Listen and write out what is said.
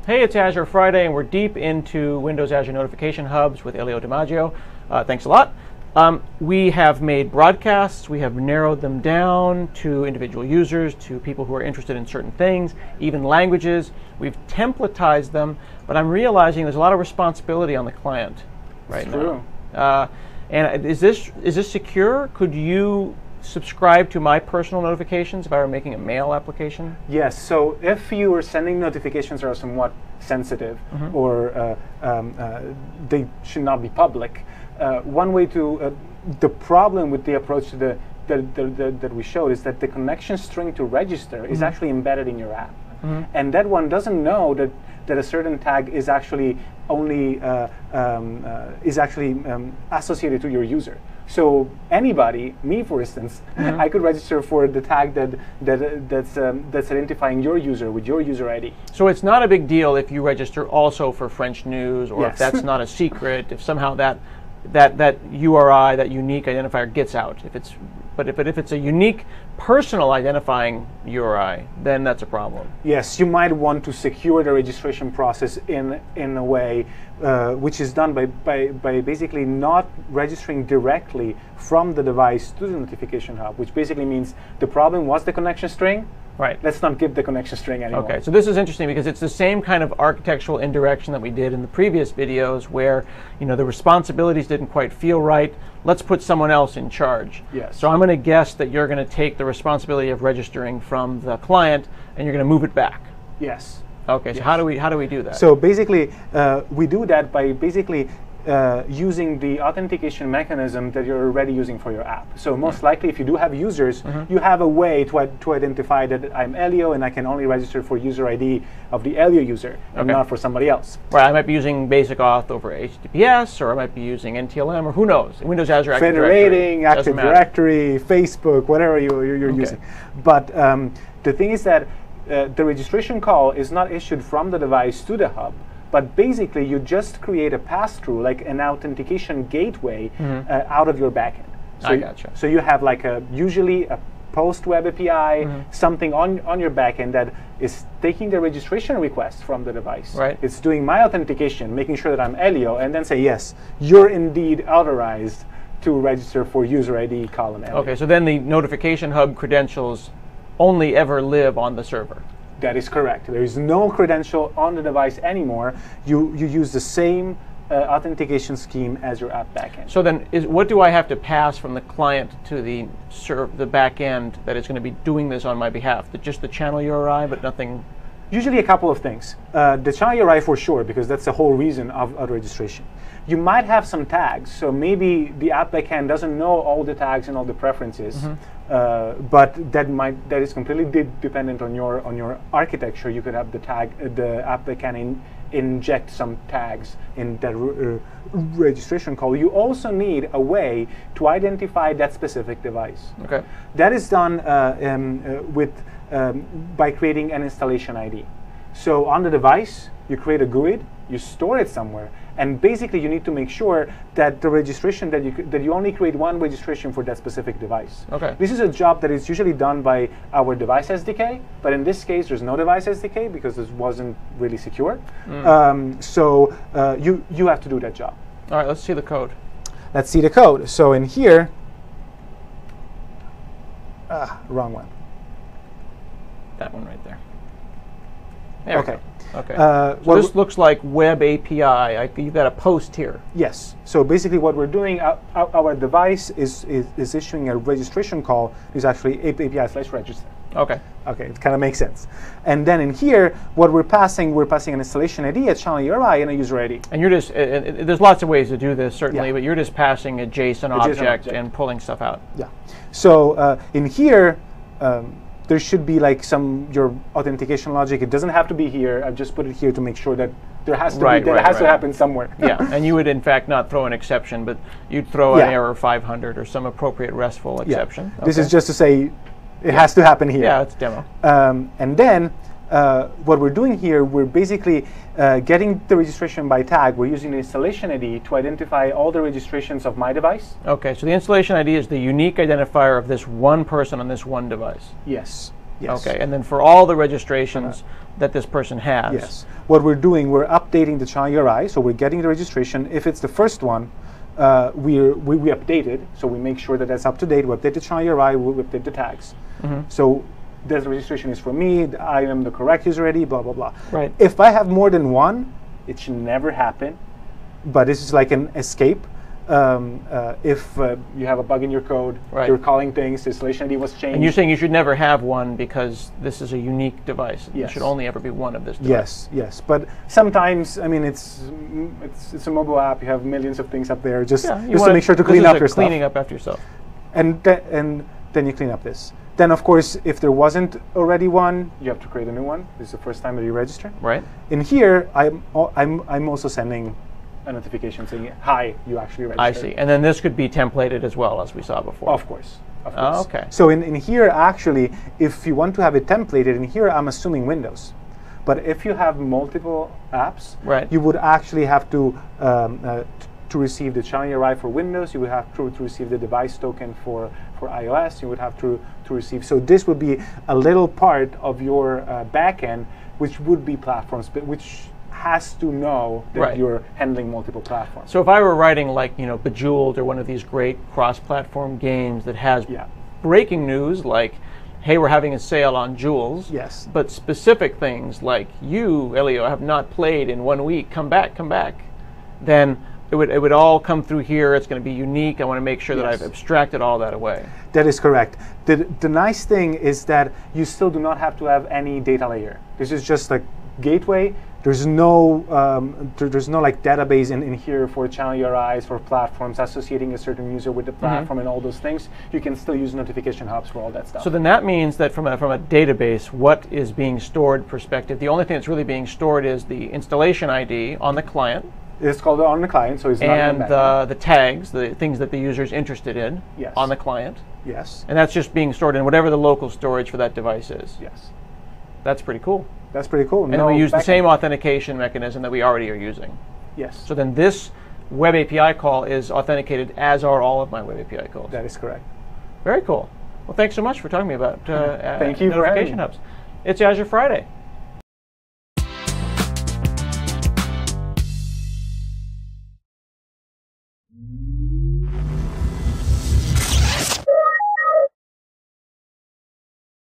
Hey, it's Azure Friday, and we're deep into Windows Azure Notification Hubs with Elio Damaggio. Thanks a lot. We have made broadcasts. We have narrowed them down to individual users, to people who are interested in certain things, even languages. We've templatized them, but I'm realizing there's a lot of responsibility on the client right now. And is this secure? Could you subscribe to my personal notifications if I were making a mail application? Yes, so if you are sending notifications that are somewhat sensitive or they should not be public, one way to, the problem with the approach to that we showed is that the connection string to register is actually embedded in your app. And that one doesn't know that a certain tag is actually only associated to your user. So anybody, me for instance, I could register for the tag that's identifying your user with your user ID. So it's not a big deal if you register also for French news, or if that's not a secret, if somehow that URI, that unique identifier, gets out. But if it's a unique personal identifying URI, then that's a problem. Yes, you might want to secure the registration process in a way which is done by basically not registering directly from the device to the notification hub, which basically means the problem was the connection string. Right. Let's not give the connection string anymore. Okay, so this is interesting because it's the same kind of architectural indirection that we did in the previous videos where, you know, the responsibilities didn't quite feel right. Let's put someone else in charge. Yes. So I'm going to guess that you're going to take the responsibility of registering from the client and you're going to move it back. Yes. Okay, so how do we do that? So basically, we do that by basically using the authentication mechanism that you're already using for your app. So most likely, if you do have users, you have a way to identify that I'm Elio and I can only register for user ID of the Elio user and not for somebody else. Right, I might be using basic auth over HTTPS, or I might be using NTLM, or who knows? Windows Azure Active Federating, Active Directory, Facebook, whatever you're using. But the thing is that the registration call is not issued from the device to the hub, but basically you just create a pass-through, like an authentication gateway out of your backend. So I gotcha. So you have like usually a post-web API, something on your backend that is taking the registration request from the device. Right. It's doing my authentication, making sure that I'm Elio, and then say, yes, you're indeed authorized to register for user ID column Elio. Okay, so then the notification hub credentials only ever live on the server. That is correct. There is no credential on the device anymore. You use the same authentication scheme as your app backend. So then, what do I have to pass from the client to the backend that is going to be doing this on my behalf? Just the channel URI, but nothing? Usually a couple of things. The channel URI for sure, because that's the whole reason of registration. You might have some tags, so maybe the app backend doesn't know all the tags and all the preferences, but that is completely dependent on your architecture. You could have the app backend inject some tags in that registration call. You also need a way to identify that specific device. Okay. That is done by creating an installation ID. So on the device, you create a GUID, you store it somewhere, and basically you need to make sure that the registration that you only create one registration for that specific device. Okay. This is a job that is usually done by our device SDK, but in this case there's no device SDK because this wasn't really secure. So you have to do that job. All right, let's see the code. Let's see the code. So in here, wrong one. That one right there. There we go. Okay. So this looks like web API. You've got a post here. Yes. So basically what we're doing, our device is issuing a registration call. Is actually API/register. Okay. Okay, it kind of makes sense. And then in here, what we're passing an installation ID, a channel URI, and a user ID. And you're just, there's lots of ways to do this, certainly, but you're just passing a JSON object and pulling stuff out. Yeah. So in here, there should be like your authentication logic. It doesn't have to be here. I've just put it here to make sure that there has to to happen somewhere. Yeah, and you would in fact not throw an exception, but you'd throw an error 500 or some appropriate RESTful exception. This is just to say it has to happen here. Yeah, it's a demo. And then what we're doing here, we're basically getting the registration by tag. We're using the installation ID to identify all the registrations of my device. Okay, so the installation ID is the unique identifier of this one person on this one device. Yes. Yes. Okay, and then for all the registrations that this person has. Yes. What we're doing, we're updating the channel URI, so we're getting the registration. If it's the first one, we update it, so we make sure that that's up to date. We update the channel URI, we update the tags. So this registration is for me, I am the correct user ID, blah, blah, blah. Right. If I have more than one, it should never happen, but this is like an escape. If you have a bug in your code, you're calling things, the installation ID was changed. And you're saying you should never have one because this is a unique device. Yes. There should only ever be one of this device. Yes, yes. But sometimes, I mean, it's a mobile app. You have millions of things up there. Just to make sure to clean up your stuff. Cleaning up after yourself. And then you clean up this. Then, of course, if there wasn't already one, you have to create a new one. This is the first time that you register. Right. In here, I'm also sending a notification saying, "Hi, you actually registered." I see. And then this could be templated as well, as we saw before. Of course. Of course. Oh, okay. So in here, actually, if you want to have it templated, in here, I'm assuming Windows. But if you have multiple apps, you would actually have to receive the channel URI for Windows. You would have to receive the device token for iOS. You would have to receive. So this would be a little part of your backend, which would be platforms, but which has to know that you're handling multiple platforms. So if I were writing like, you know, Bejeweled or one of these great cross-platform games that has breaking news like, hey, we're having a sale on Jewels. Yes. But specific things like, you, Elio, have not played in 1 week, come back. Then it would all come through here. It's going to be unique. I want to make sure that I've abstracted all that away. That is correct. The nice thing is that you still do not have to have any data layer. This is just like gateway. There's no like database in here for channel URIs, for platforms, associating a certain user with the platform and all those things. You can still use notification hubs for all that stuff. So then that means that from a database, what is being stored perspective, the only thing that's really being stored is the installation ID on the client. It's called on the client, so it's not and the tags, the things that the user is interested in on the client. Yes. And that's just being stored in whatever the local storage for that device is. Yes. That's pretty cool. That's pretty cool. And then we use the same authentication mechanism that we already are using. Yes. So then this web API call is authenticated, as are all of my web API calls. That is correct. Very cool. Well, thanks so much for talking to me about Thank you notification hubs. It's Azure Friday.